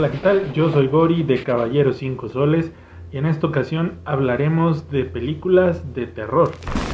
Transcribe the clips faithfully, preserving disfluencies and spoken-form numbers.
Hola, ¿qué tal? Yo soy Gori de Caballero cinco Soles y en esta ocasión hablaremos de películas de terror.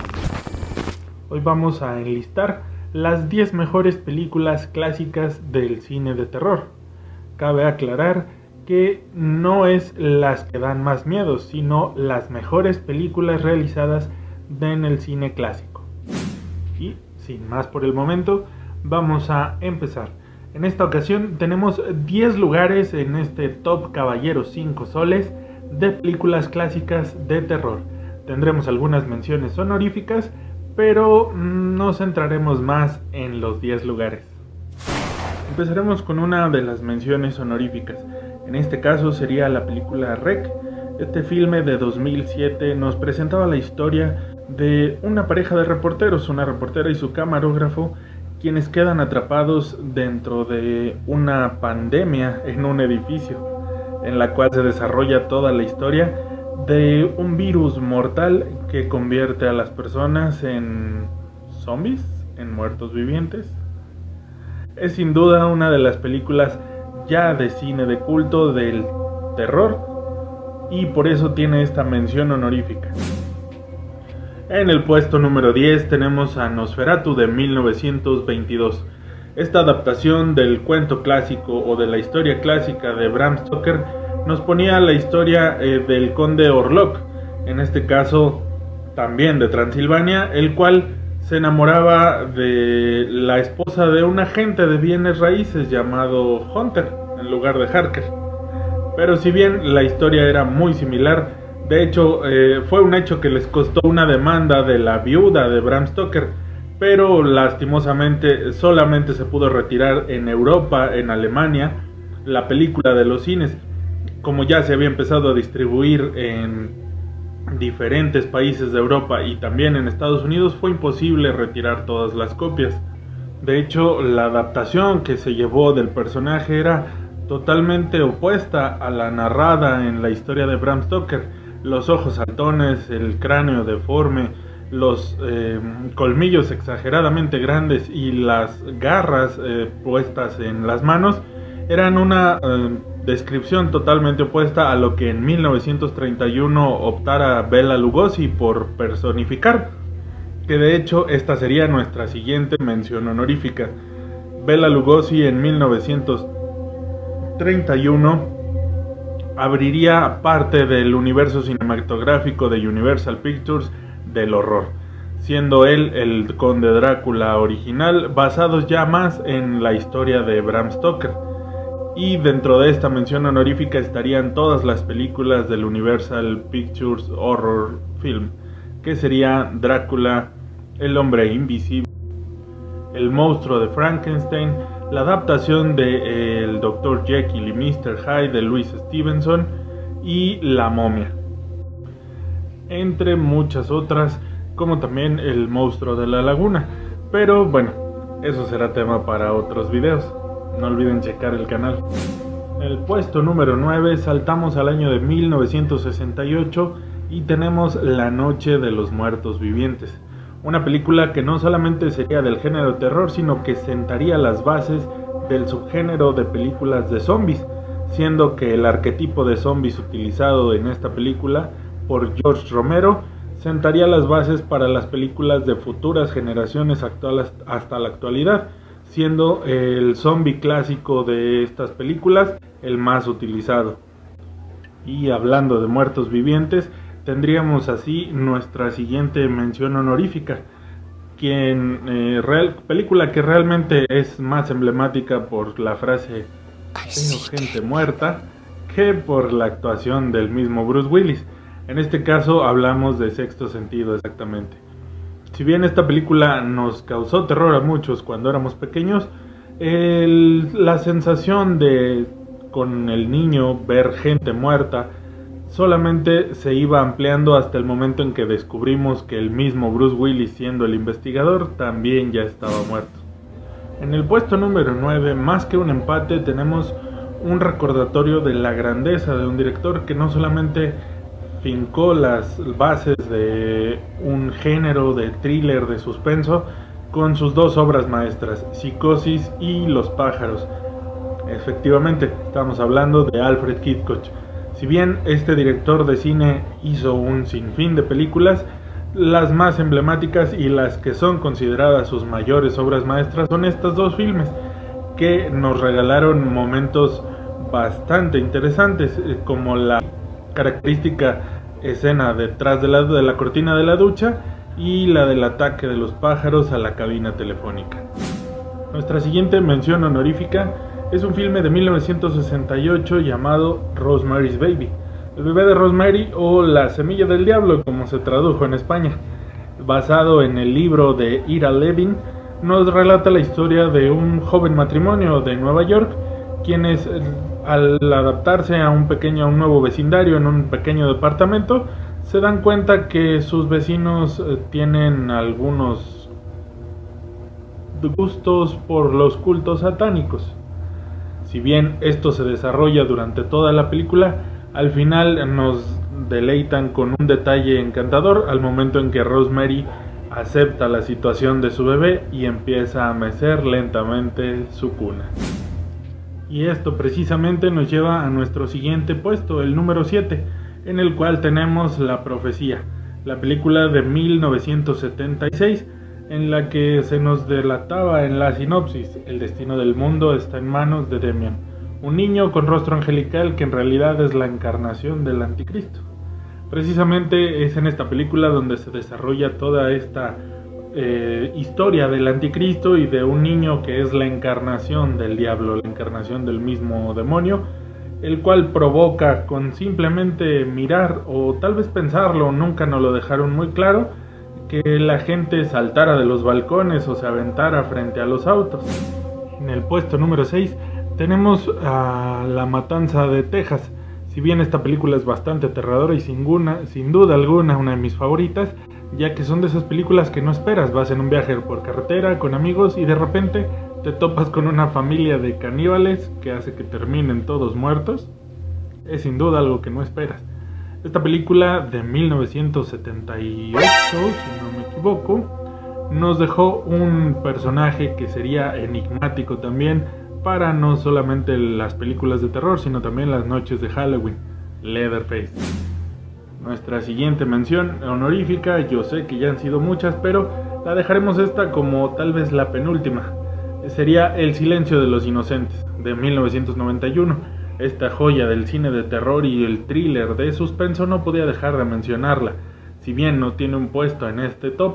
Hoy vamos a enlistar las diez mejores películas clásicas del cine de terror. Cabe aclarar que no es las que dan más miedo, sino las mejores películas realizadas en el cine clásico. Y sin más por el momento, vamos a empezar. En esta ocasión tenemos diez lugares en este Top Caballero cinco Soles de películas clásicas de terror. Tendremos algunas menciones honoríficas, pero nos centraremos más en los diez lugares. Empezaremos con una de las menciones honoríficas. En este caso sería la película Rec. Este filme de dos mil siete nos presentaba la historia de una pareja de reporteros, una reportera y su camarógrafo, quienes quedan atrapados dentro de una pandemia en un edificio, en la cual se desarrolla toda la historia de un virus mortal que convierte a las personas en zombies, en muertos vivientes. Es sin duda una de las películas ya de cine de culto del terror y por eso tiene esta mención honorífica. En el puesto número diez tenemos a Nosferatu de mil novecientos veintidós. Esta adaptación del cuento clásico o de la historia clásica de Bram Stoker nos ponía la historia eh, del conde Orlok, en este caso también de Transilvania, el cual se enamoraba de la esposa de un agente de bienes raíces llamado Hunter en lugar de Harker. Pero si bien la historia era muy similar, de hecho, eh, fue un hecho que les costó una demanda de la viuda de Bram Stoker, pero lastimosamente solamente se pudo retirar en Europa, en Alemania, la película de los cines. Como ya se había empezado a distribuir en diferentes países de Europa y también en Estados Unidos, fue imposible retirar todas las copias. De hecho, la adaptación que se llevó del personaje era totalmente opuesta a la narrada en la historia de Bram Stoker. Los ojos saltones, el cráneo deforme, los eh, colmillos exageradamente grandes y las garras eh, puestas en las manos eran una eh, descripción totalmente opuesta a lo que en mil novecientos treinta y uno optara Bela Lugosi por personificar, que de hecho esta sería nuestra siguiente mención honorífica. Bela Lugosi en mil novecientos treinta y uno abriría parte del universo cinematográfico de Universal Pictures del horror, siendo él el conde Drácula original, basados ya más en la historia de Bram Stoker. Y dentro de esta mención honorífica estarían todas las películas del Universal Pictures Horror Film, que sería Drácula, El hombre invisible, El monstruo de Frankenstein, la adaptación de eh, El doctor Jekyll y mister Hyde de Louis Stevenson y La momia, entre muchas otras, como también El monstruo de la laguna. Pero bueno, eso será tema para otros videos, no olviden checar el canal. En el puesto número nueve saltamos al año de mil novecientos sesenta y ocho y tenemos La noche de los muertos vivientes. Una película que no solamente sería del género terror, sino que sentaría las bases del subgénero de películas de zombies, siendo que el arquetipo de zombies utilizado en esta película por George Romero sentaría las bases para las películas de futuras generaciones actuales hasta la actualidad, siendo el zombie clásico de estas películas el más utilizado. Y hablando de muertos vivientes, tendríamos así nuestra siguiente mención honorífica, quien eh, real, película que realmente es más emblemática por la frase "tengo gente muerta" que por la actuación del mismo Bruce Willis. En este caso hablamos de Sexto Sentido exactamente. Si bien esta película nos causó terror a muchos cuando éramos pequeños, el, la sensación de con el niño ver gente muerta solamente se iba ampliando hasta el momento en que descubrimos que el mismo Bruce Willis, siendo el investigador, también ya estaba muerto. En el puesto número nueve, más que un empate, tenemos un recordatorio de la grandeza de un director que no solamente fincó las bases de un género de thriller de suspenso con sus dos obras maestras, Psicosis y Los pájaros. Efectivamente, estamos hablando de Alfred Hitchcock. Si bien este director de cine hizo un sinfín de películas, las más emblemáticas y las que son consideradas sus mayores obras maestras son estos dos filmes, que nos regalaron momentos bastante interesantes, como la característica escena detrás de la, de la cortina de la ducha y la del ataque de los pájaros a la cabina telefónica. Nuestra siguiente mención honorífica es un filme de mil novecientos sesenta y ocho llamado Rosemary's Baby, el bebé de Rosemary o La semilla del diablo, como se tradujo en España. Basado en el libro de Ira Levin, nos relata la historia de un joven matrimonio de Nueva York, quienes al adaptarse a un pequeño, a un nuevo vecindario en un pequeño departamento, se dan cuenta que sus vecinos tienen algunos gustos por los cultos satánicos. Si bien esto se desarrolla durante toda la película, al final nos deleitan con un detalle encantador al momento en que Rosemary acepta la situación de su bebé y empieza a mecer lentamente su cuna. Y esto precisamente nos lleva a nuestro siguiente puesto, el número siete, en el cual tenemos La Profecía, la película de mil novecientos setenta y seis, en la que se nos delataba en la sinopsis: el destino del mundo está en manos de Demian, un niño con rostro angelical que en realidad es la encarnación del anticristo. Precisamente es en esta película donde se desarrolla toda esta eh, historia del anticristo y de un niño que es la encarnación del diablo, la encarnación del mismo demonio, el cual provoca con simplemente mirar o tal vez pensarlo, nunca nos lo dejaron muy claro, que la gente saltara de los balcones o se aventara frente a los autos. En el puesto número seis tenemos a La Matanza de Texas. Si bien esta película es bastante aterradora y sin, una, sin duda alguna una de mis favoritas, ya que son de esas películas que no esperas. Vas en un viaje por carretera con amigos y de repente te topas con una familia de caníbales que hace que terminen todos muertos. Es sin duda algo que no esperas. Esta película de mil novecientos setenta y ocho, si no me equivoco, nos dejó un personaje que sería enigmático también para no solamente las películas de terror, sino también las noches de Halloween: Leatherface. Nuestra siguiente mención honorífica, yo sé que ya han sido muchas, pero la dejaremos esta como tal vez la penúltima. Sería El silencio de los inocentes, de mil novecientos noventa y uno. Esta joya del cine de terror y el thriller de suspenso no podía dejar de mencionarla. Si bien no tiene un puesto en este top,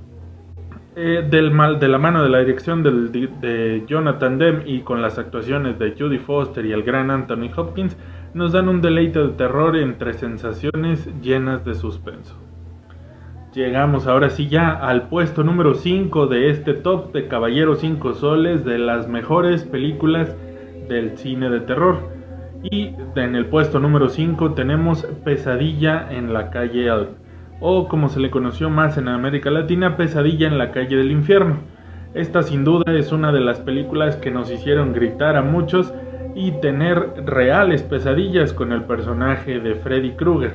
eh, del mal, de la mano de la dirección del, de, de Jonathan Demme y con las actuaciones de Jodie Foster y el gran Anthony Hopkins, nos dan un deleite de terror entre sensaciones llenas de suspenso. Llegamos ahora sí ya al puesto número cinco de este top de Caballero cinco Soles de las mejores películas del cine de terror. Y en el puesto número cinco tenemos Pesadilla en la calle Elm, o como se le conoció más en América Latina, Pesadilla en la calle del infierno. Esta sin duda es una de las películas que nos hicieron gritar a muchos y tener reales pesadillas con el personaje de Freddy Krueger.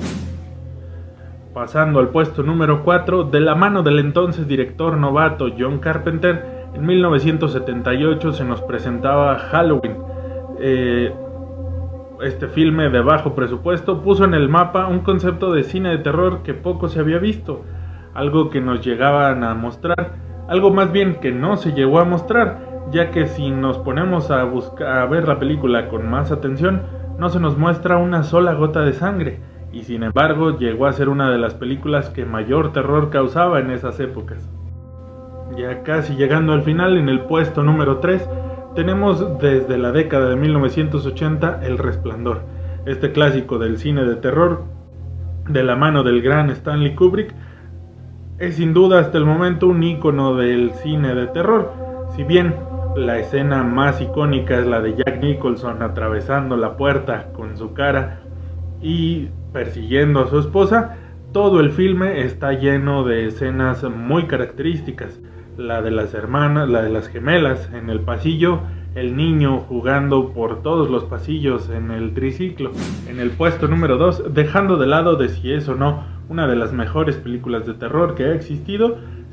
Pasando al puesto número cuatro, de la mano del entonces director novato John Carpenter, en mil novecientos setenta y ocho se nos presentaba Halloween. Eh, Este filme de bajo presupuesto puso en el mapa un concepto de cine de terror que poco se había visto, algo que nos llegaban a mostrar, algo más bien que no se llegó a mostrar, ya que si nos ponemos a, buscar, a ver la película con más atención, no se nos muestra una sola gota de sangre, y sin embargo llegó a ser una de las películas que mayor terror causaba en esas épocas. Ya casi llegando al final, en el puesto número tres, tenemos desde la década de mil novecientos ochenta El Resplandor, este clásico del cine de terror de la mano del gran Stanley Kubrick. Es sin duda hasta el momento un ícono del cine de terror. Si bien la escena más icónica es la de Jack Nicholson atravesando la puerta con su cara y persiguiendo a su esposa, todo el filme está lleno de escenas muy características. La de las hermanas, la de las gemelas en el pasillo, el niño jugando por todos los pasillos en el triciclo. En el puesto número dos, dejando de lado de si es o no una de las mejores películas de terror que ha existido,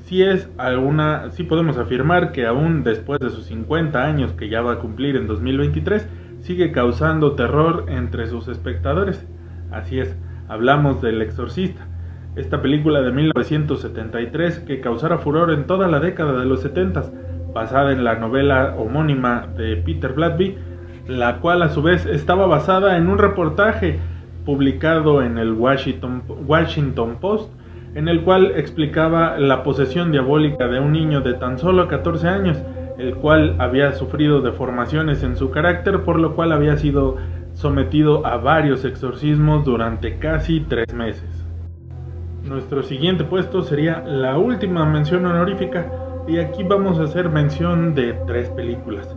sí es alguna, sí podemos afirmar que aún después de sus cincuenta años que ya va a cumplir en dos mil veintitrés, sigue causando terror entre sus espectadores. Así es, hablamos del Exorcista, esta película de mil novecientos setenta y tres que causara furor en toda la década de los setentas, basada en la novela homónima de Peter Blatby, la cual a su vez estaba basada en un reportaje publicado en el Washington, Washington Post, en el cual explicaba la posesión diabólica de un niño de tan solo catorce años, el cual había sufrido deformaciones en su carácter, por lo cual había sido sometido a varios exorcismos durante casi tres meses. Nuestro siguiente puesto sería la última mención honorífica, y aquí vamos a hacer mención de tres películas.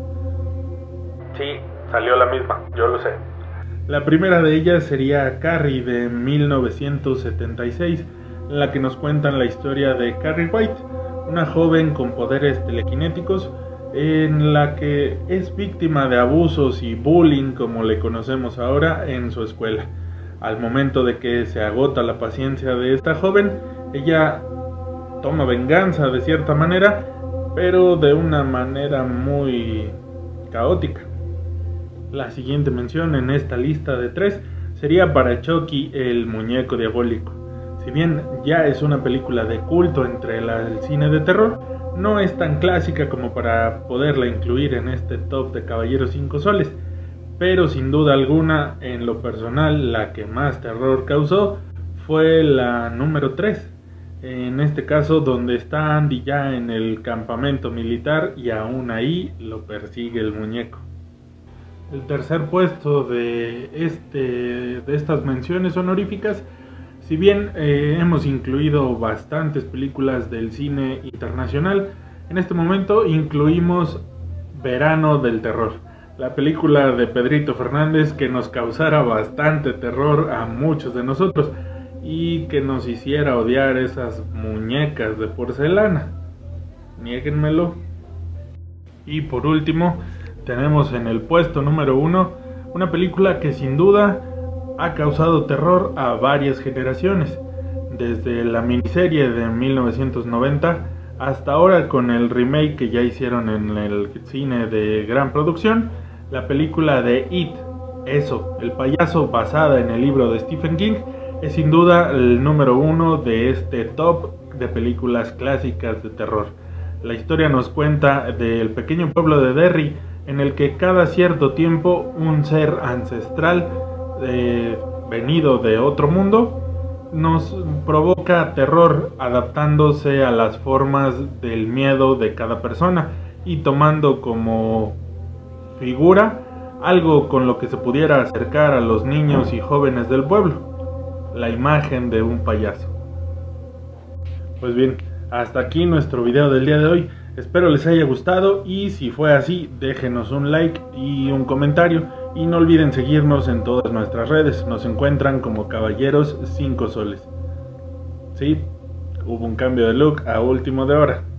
Sí, salió la misma, yo lo sé. La primera de ellas sería Carrie de mil novecientos setenta y seis, en la que nos cuentan la historia de Carrie White, una joven con poderes telequinéticos, en la que es víctima de abusos y bullying, como le conocemos ahora, en su escuela. Al momento de que se agota la paciencia de esta joven, ella toma venganza de cierta manera, pero de una manera muy caótica. La siguiente mención en esta lista de tres sería para Chucky, el muñeco diabólico. Si bien ya es una película de culto entre la, el cine de terror, no es tan clásica como para poderla incluir en este top de Caballeros cinco soles, pero sin duda alguna, en lo personal, la que más terror causó fue la número tres. En este caso, donde está Andy ya en el campamento militar y aún ahí lo persigue el muñeco. El tercer puesto de, este, de estas menciones honoríficas, si bien eh, hemos incluido bastantes películas del cine internacional, en este momento incluimos Verano del Terror, la película de Pedrito Fernández que nos causara bastante terror a muchos de nosotros y que nos hiciera odiar esas muñecas de porcelana. Niéguenmelo. Y por último, tenemos en el puesto número uno una película que sin duda ha causado terror a varias generaciones, desde la miniserie de mil novecientos noventa hasta ahora con el remake que ya hicieron en el cine de gran producción, la película de It, Eso, el payaso, basada en el libro de Stephen King, es sin duda el número uno de este top de películas clásicas de terror. La historia nos cuenta del pequeño pueblo de Derry, en el que cada cierto tiempo un ser ancestral eh, venido de otro mundo nos provoca terror, adaptándose a las formas del miedo de cada persona y tomando como figura algo con lo que se pudiera acercar a los niños y jóvenes del pueblo: la imagen de un payaso. Pues bien, hasta aquí nuestro video del día de hoy. Espero les haya gustado y si fue así, déjenos un like y un comentario y no olviden seguirnos en todas nuestras redes. Nos encuentran como Caballeros cinco soles. Sí, hubo un cambio de look a último de hora.